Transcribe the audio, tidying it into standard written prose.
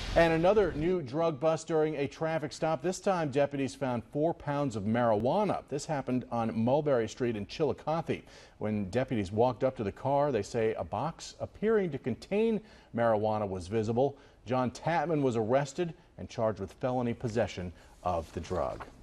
And another new drug bust during a traffic stop. This time, deputies found 4 pounds of marijuana. This happened on Mulberry Street in Chillicothe. When deputies walked up to the car, they say a box appearing to contain marijuana was visible. John Tatman was arrested and charged with felony possession of the drug.